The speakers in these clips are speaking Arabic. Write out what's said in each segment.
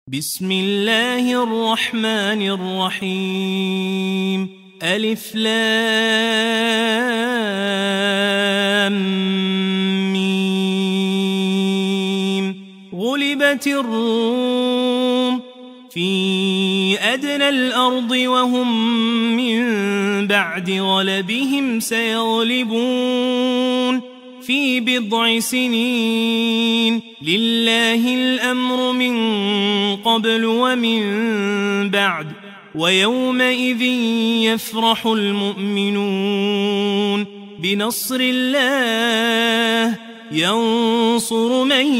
بسم الله الرحمن الرحيم ألف لام ميم غلبت الروم في أدنى الأرض وهم من بعد غلبهم سيغلبون في بضع سنين لله الأمر من قبل ومن بعد ويومئذ يفرح المؤمنون بنصر الله ينصر من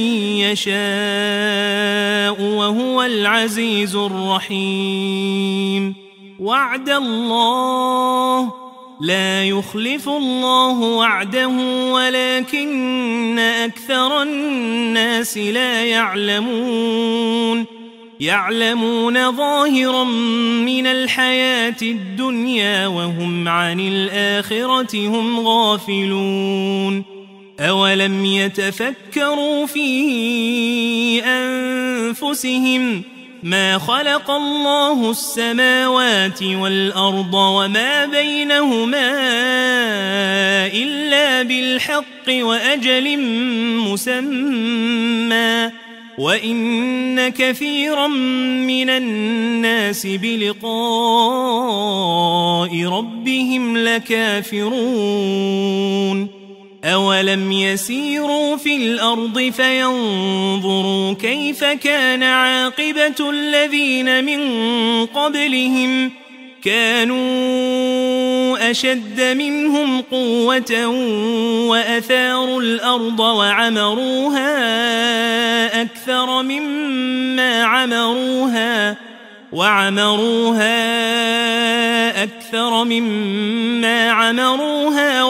يشاء وهو العزيز الرحيم وعد الله لا يخلف الله وعده ولكن أكثر الناس لا يعلمون ظاهرا من الحياة الدنيا وهم عن الآخرة هم غافلون أولم يتفكروا في أنفسهم ما خلق الله السماوات والأرض وما بينهما إلا بالحق وأجل مسمى وإن كثيرا من الناس بلقاء ربهم لكافرون أولم يسيروا في الأرض فينظروا كيف كان عاقبة الذين من قبلهم كانوا أشد منهم قوة وأثاروا الأرض وعمروها أكثر مما عمروها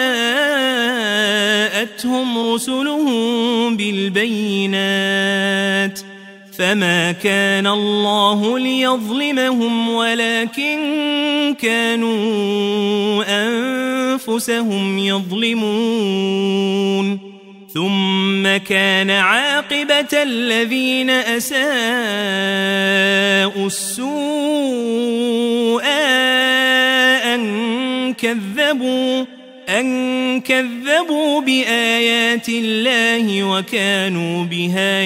وجاءتهم رسلهم بالبينات فما كان الله ليظلمهم ولكن كانوا أنفسهم يظلمون ثم كان عاقبة الذين أساءوا السوء أن كذبوا بآيات الله وكانوا بها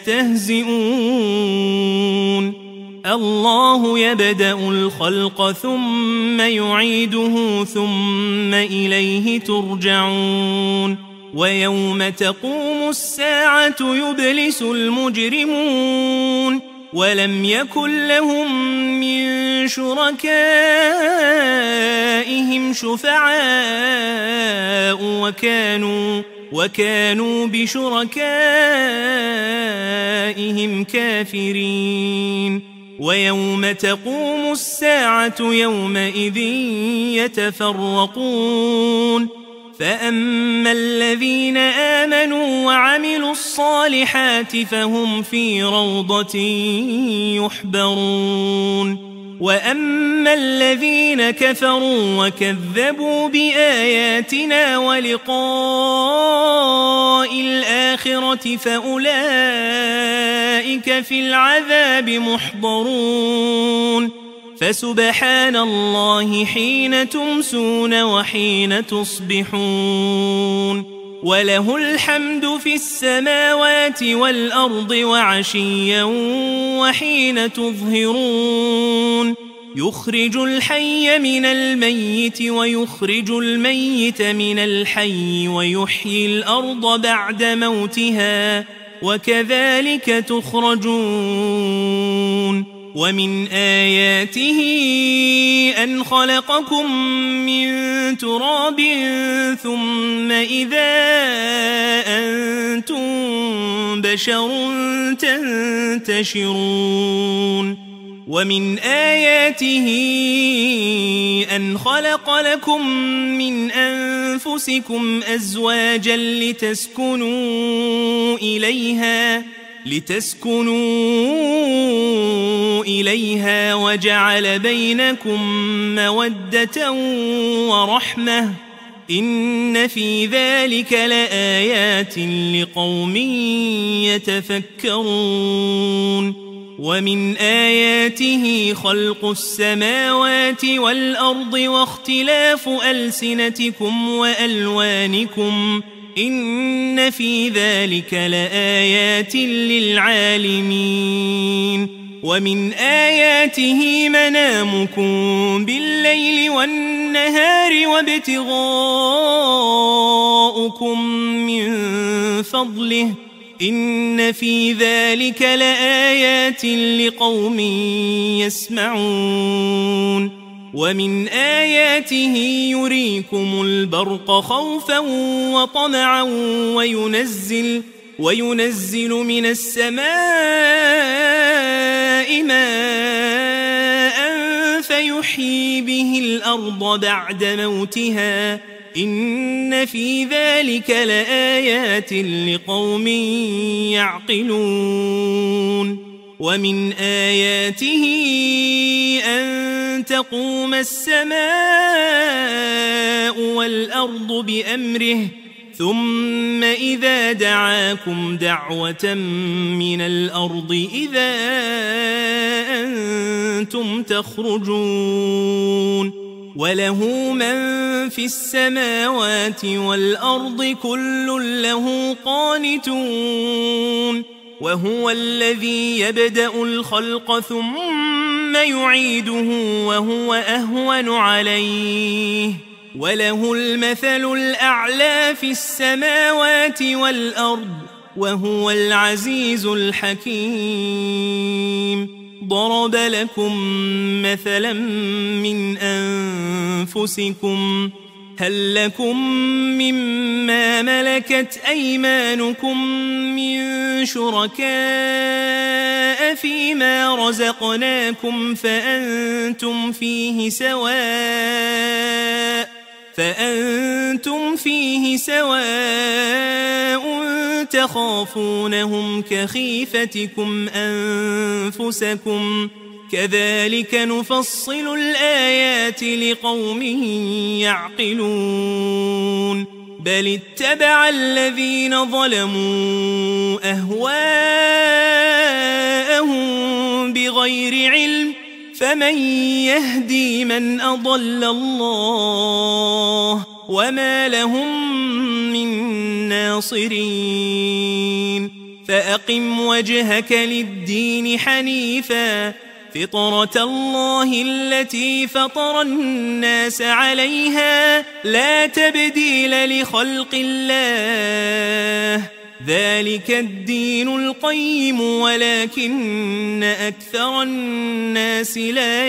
يستهزئون الله يبدأ الخلق ثم يعيده ثم إليه ترجعون ويوم تقوم الساعة يبلس المجرمون ولم يكن لهم من شركائهم شفعاء وكانوا بشركائهم كافرين ويوم تقوم الساعة يومئذ يتفرقون فأما الذين آمنوا وعملوا الصالحات فهم في روضة يحبرون وأما الذين كفروا وكذبوا بآياتنا ولقاء الآخرة فأولئك في العذاب محضرون فسبحان الله حين تمسون وحين تصبحون وله الحمد في السماوات والأرض وعشيا وحين تظهرون يخرج الحي من الميت ويخرج الميت من الحي ويحيي الأرض بعد موتها وكذلك تخرجون ومن آياته أن خلقكم من تراب ثم إذا أنتم بشر تنتشرون ومن آياته أن خلق لكم من أنفسكم أزواجا لتسكنوا إليها وجعل بينكم مودة ورحمة إن في ذلك لآيات لقوم يتفكرون ومن آياته خلق السماوات والأرض واختلاف ألسنتكم وألوانكم إن في ذلك لآيات للعالمين ومن آياته منامكم بالليل والنهار وابتغاؤكم من فضله إن في ذلك لآيات لقوم يسمعون ومن آياته يريكم البرق خوفا وطمعا وينزل من السماء ماء فيحيي به الأرض بعد موتها إن في ذلك لآيات لقوم يعقلون ومن آياته أن تقوم السماء والأرض بأمره ثم إذا دعاكم دعوة من الأرض إذا أنتم تخرجون وله من في السماوات والأرض كل له قانتون وهو الذي يبدأ الخلق ثم يعيده وهو أهون عليه وله المثل الأعلى في السماوات والأرض وهو العزيز الحكيم ضرب لكم مثلا من أنفسكم هل لكم مما ملكت أيمانكم من شركاء فيما رزقناكم فأنتم فيه سواء تخافونهم كخيفتكم أنفسكم كذلك نفصل الآيات لقوم يعقلون بل اتبع الذين ظلموا أهواءهم بغير علم فمن يهدي من أضل الله وما لهم من ناصرين فأقم وجهك للدين حنيفا فطرة الله التي فطر الناس عليها لا تبديل لخلق الله ذلك الدين القيم ولكن أكثر الناس لا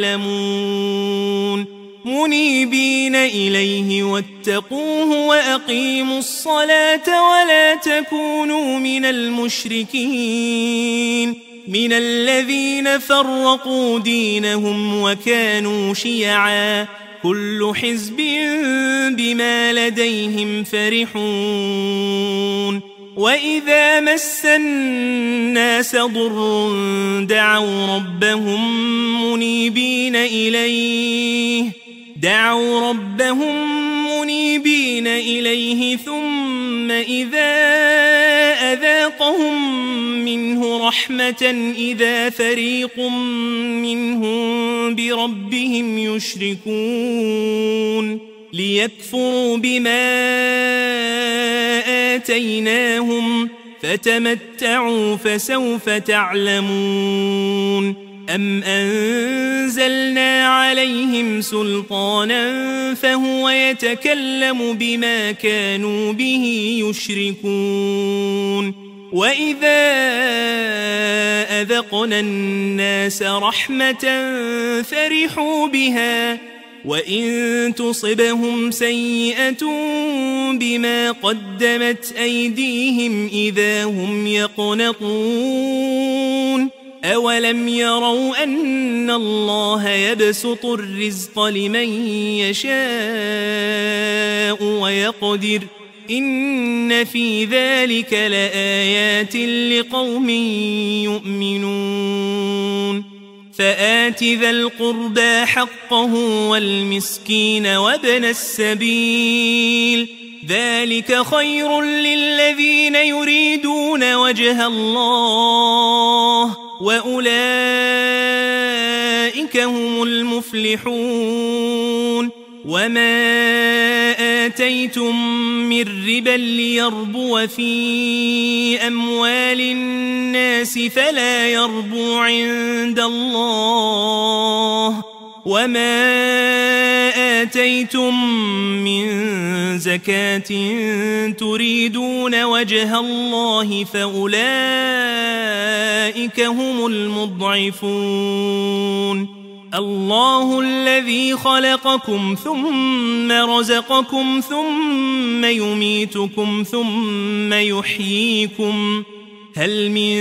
يعلمون منيبين إليه واتقوه وأقيموا الصلاة ولا تكونوا من المشركين من الذين فرقوا دينهم وكانوا شيعا كل حزب بما لديهم فرحون وإذا مس الناس ضر دعوا ربهم منيبين إليه ثم إذا أذاقهم منه رحمة إذا فريق منهم بربهم يشركون ليكفروا بما آتيناهم فتمتعوا فسوف تعلمون أم أنزلنا عليهم سلطانا فهو يتكلم بما كانوا به يشركون وإذا أذقنا الناس رحمة فرحوا بها وإن تصبهم سيئة بما قدمت أيديهم إذا هم يقنطون أولم يروا أن الله يبسط الرزق لمن يشاء ويقدر إن في ذلك لآيات لقوم يؤمنون فآت ذا القربى حقه والمسكين وابن السبيل ذلك خير للذين يريدون وجه الله وأولئك هم المفلحون وما آتيتم من ربا ليربو في أموال الناس فلا يربو عند الله وما آتيتم من زكاة تريدون وجه الله فأولئك هم المضعفون الله الذي خلقكم ثم رزقكم ثم يميتكم ثم يحييكم هل من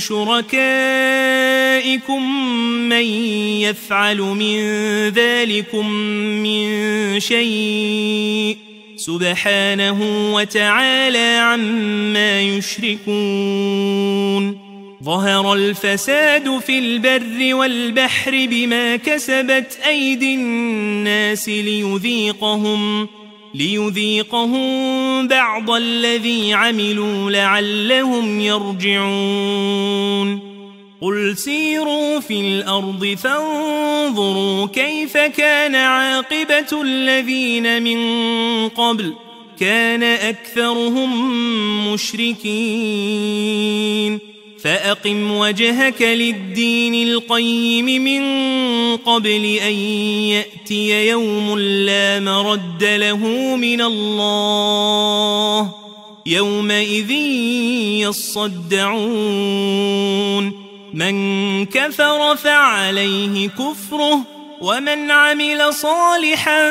شركائكم من يفعل من ذلكم من شيء سبحانه وتعالى عما يشركون ظهر الفساد في البر والبحر بما كسبت أيدي الناس ليذيقهم بعض الذي عملوا لعلهم يرجعون قل سيروا في الأرض فانظروا كيف كان عاقبة الذين من قبل كان أكثرهم مشركين فأقم وجهك للدين القيم من قبل أن يأتي يوم لا مرد له من الله يومئذ يصدعون من كفر فعليه كفره ومن عمل صالحا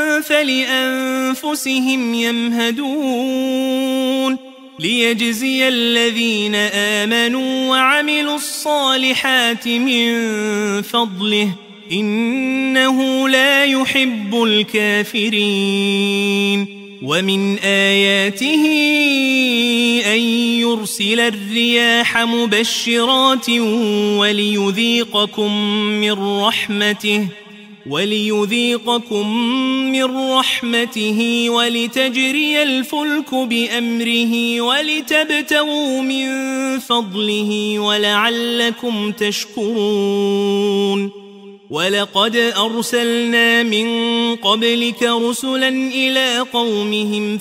فلأنفسهم يمهدون ليجزي الذين آمنوا وعملوا الصالحات من فضله إنه لا يحب الكافرين ومن آياته أن يرسل الرياح مبشرات وليذيقكم من رحمته ولتجري الفلك بأمره ولتبتغوا من فضله ولعلكم تشكرون ولقد أرسلنا من قبلك رسلا إلى قومهم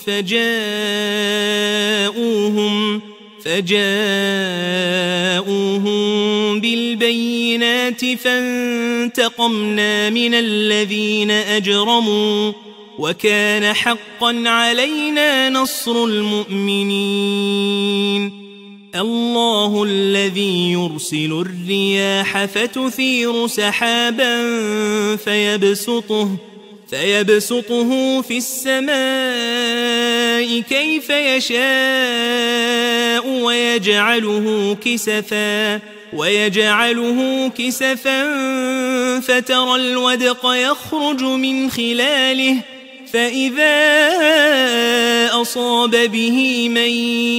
فجاءوهم بالبينات فانتقمنا من الذين أجرموا وكان حقا علينا نصر المؤمنين الله الذي يرسل الرياح فتثير سحابا فيبسطه في السماء كيف يشاء ويجعله كسفا فترى الودق يخرج من خلاله فإذا أصاب به من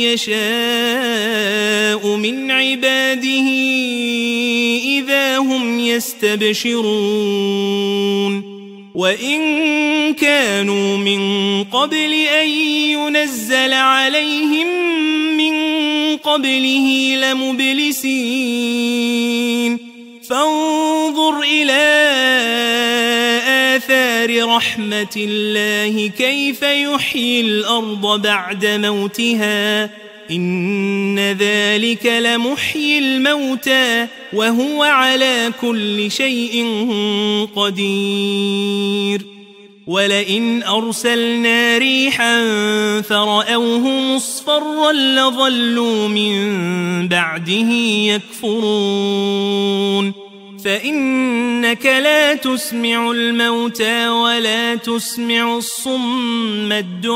يشاء من عباده إذا هم يستبشرون وإن كانوا من قبل أن ينزل عليهم من قبله لمبلسين فانظر إلى آثار رحمة الله كيف يحيي الأرض بعد موتها إن ذلك لمحيي الموتى وهو على كل شيء قدير ولئن أرسلنا ريحا فرأوه مصفرا لظلوا من بعده يكفرون فإنك لا تسمع الموتى ولا تسمع الصم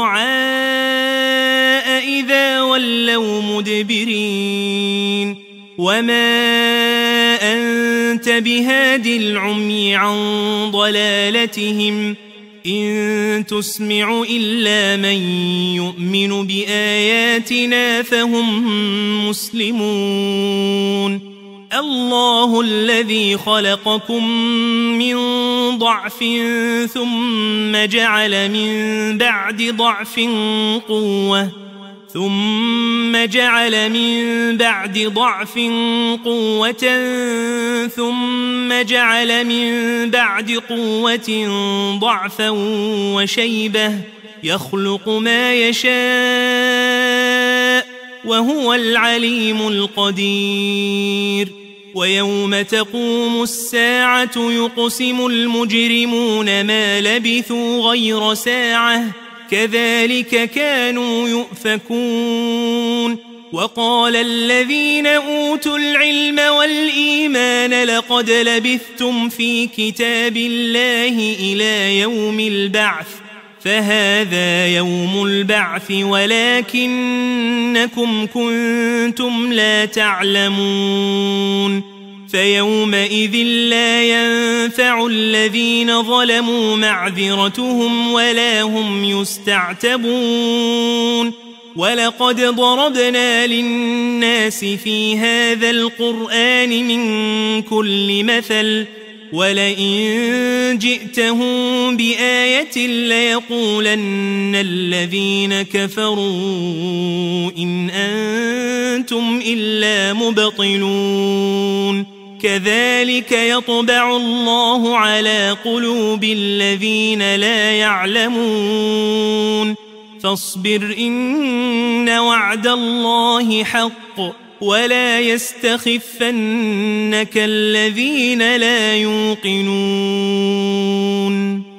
الدعاء إذا ولوا مدبرين وما أنت بهاد العمي عن ضلالتهم إن تسمع إلا من يؤمن بآياتنا فهم مسلمون الله الذي خلقكم من ضعف ثم جعل من بعد ضعف قوة ثم جعل من بعد ضعف قوة ثم جعل من بعد قوة ضعفا وشيبة يخلق ما يشاء وهو العليم القدير ويوم تقوم الساعة يقسم المجرمون ما لبثوا غير ساعة كذلك كانوا يؤفكون وقال الذين أوتوا العلم والإيمان لقد لبثتم في كتاب الله إلى يوم البعث فهذا يوم البعث ولكنكم كنتم لا تعلمون فيومئذ لا ينفع الذين ظلموا معذرتهم ولا هم يستعتبون ولقد ضربنا للناس في هذا القرآن من كل مثل ولئن جئتهم بآية ليقولن الذين كفروا إن أنتم إلا مبطلون كذلك يطبع الله على قلوب الذين لا يعلمون فاصبر إن وعد الله حق ولا يستخفنك الذين لا يوقنون